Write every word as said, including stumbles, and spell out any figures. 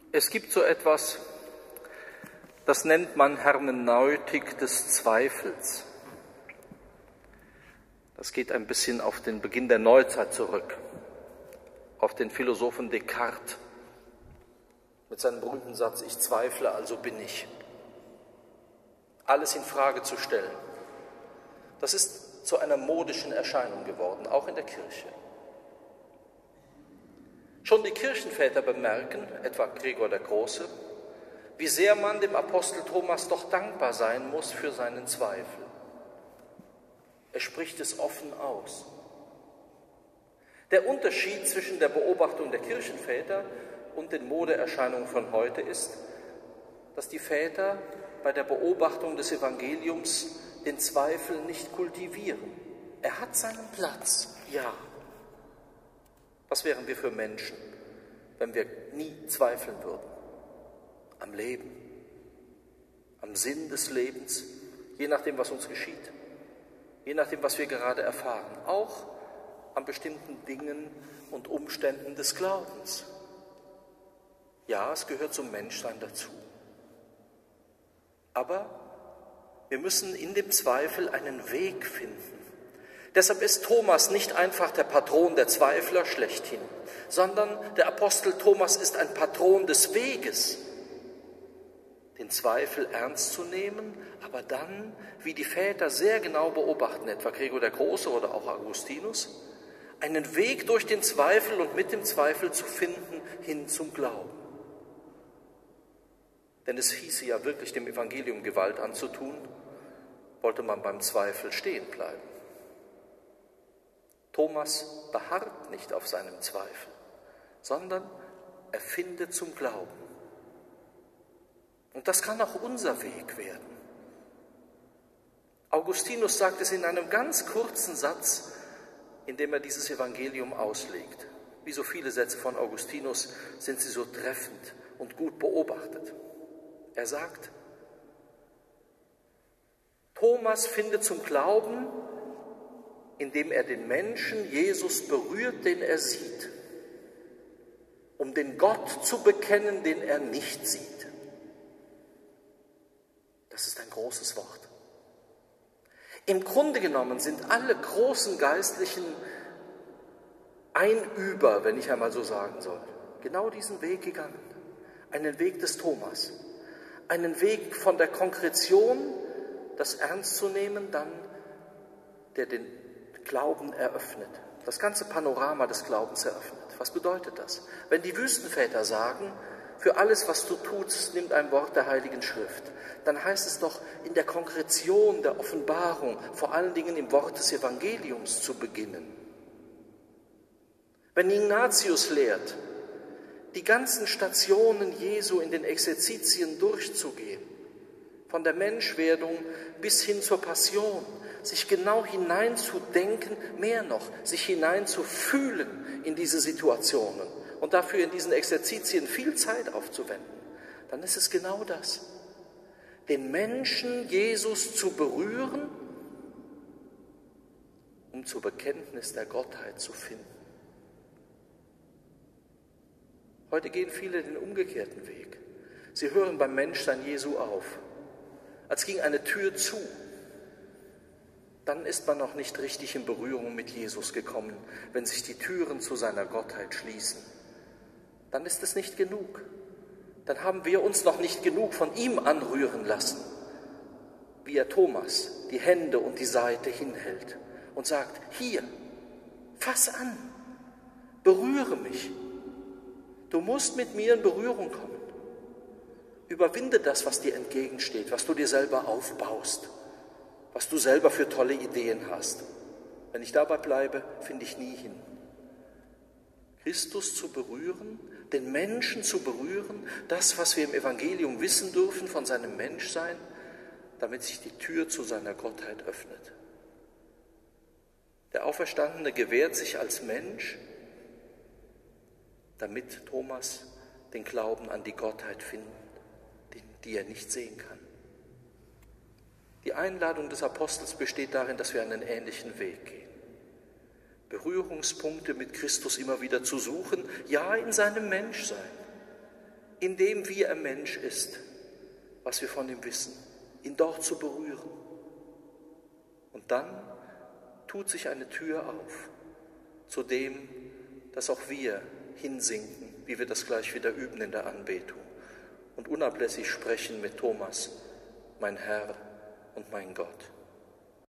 Es gibt so etwas, das nennt man Hermeneutik des Zweifels. Das geht ein bisschen auf den Beginn der Neuzeit zurück, auf den Philosophen Descartes mit seinem berühmten Satz, ich zweifle, also bin ich. Alles in Frage zu stellen. Das ist zu einer modischen Erscheinung geworden, auch in der Kirche. Schon die Kirchenväter bemerken, etwa Gregor der Große, wie sehr man dem Apostel Thomas doch dankbar sein muss für seinen Zweifel. Er spricht es offen aus. Der Unterschied zwischen der Beobachtung der Kirchenväter und den Modeerscheinungen von heute ist, dass die Väter bei der Beobachtung des Evangeliums den Zweifel nicht kultivieren. Er hat seinen Platz, ja. Was wären wir für Menschen, wenn wir nie zweifeln würden? Am Leben, am Sinn des Lebens, je nachdem, was uns geschieht, je nachdem, was wir gerade erfahren, auch an bestimmten Dingen und Umständen des Glaubens. Ja, es gehört zum Menschsein dazu. Aber wir müssen in dem Zweifel einen Weg finden. Deshalb ist Thomas nicht einfach der Patron der Zweifler schlechthin, sondern der Apostel Thomas ist ein Patron des Weges, den Zweifel ernst zu nehmen, aber dann, wie die Väter sehr genau beobachten, etwa Gregor der Große oder auch Augustinus, einen Weg durch den Zweifel und mit dem Zweifel zu finden hin zum Glauben. Denn es hieße ja wirklich, dem Evangelium Gewalt anzutun, wollte man beim Zweifel stehen bleiben. Thomas beharrt nicht auf seinem Zweifel, sondern er findet zum Glauben. Und das kann auch unser Weg werden. Augustinus sagt es in einem ganz kurzen Satz, in dem er dieses Evangelium auslegt. Wie so viele Sätze von Augustinus sind sie so treffend und gut beobachtet. Er sagt, Thomas findet zum Glauben, indem er den Menschen Jesus berührt, den er sieht, um den Gott zu bekennen, den er nicht sieht. Das ist ein großes Wort. Im Grunde genommen sind alle großen Geistlichen Einüber, wenn ich einmal so sagen soll, genau diesen Weg gegangen. Einen Weg des Thomas. Einen Weg von der Konkretion, das ernst zu nehmen, dann, der den Glauben eröffnet. Das ganze Panorama des Glaubens eröffnet. Was bedeutet das? Wenn die Wüstenväter sagen, für alles, was du tust, nimm ein Wort der Heiligen Schrift, dann heißt es doch, in der Konkretion der Offenbarung, vor allen Dingen im Wort des Evangeliums zu beginnen. Wenn Ignatius lehrt, die ganzen Stationen Jesu in den Exerzitien durchzugehen, von der Menschwerdung bis hin zur Passion, sich genau hineinzudenken, mehr noch, sich hineinzufühlen in diese Situationen und dafür in diesen Exerzitien viel Zeit aufzuwenden, dann ist es genau das. Den Menschen Jesus zu berühren, um zur Bekenntnis der Gottheit zu finden. Heute gehen viele den umgekehrten Weg. Sie hören beim Menschsein Jesu auf, als ging eine Tür zu. Dann ist man noch nicht richtig in Berührung mit Jesus gekommen, wenn sich die Türen zu seiner Gottheit schließen. Dann ist es nicht genug. Dann haben wir uns noch nicht genug von ihm anrühren lassen, wie er Thomas die Hände und die Seite hinhält und sagt, hier, fass an, berühre mich. Du musst mit mir in Berührung kommen. Überwinde das, was dir entgegensteht, was du dir selber aufbaust, was du selber für tolle Ideen hast. Wenn ich dabei bleibe, finde ich nie hin. Christus zu berühren, den Menschen zu berühren, das, was wir im Evangelium wissen dürfen von seinem Menschsein, damit sich die Tür zu seiner Gottheit öffnet. Der Auferstandene gewährt sich als Mensch, damit Thomas den Glauben an die Gottheit findet, die er nicht sehen kann. Die Einladung des Apostels besteht darin, dass wir einen ähnlichen Weg gehen. Berührungspunkte mit Christus immer wieder zu suchen, ja in seinem Menschsein, in dem, wie er Mensch ist, was wir von ihm wissen, ihn dort zu berühren. Und dann tut sich eine Tür auf zu dem, dass auch wir hinsinken, wie wir das gleich wieder üben in der Anbetung und unablässig sprechen mit Thomas, mein Herr und mein Gott.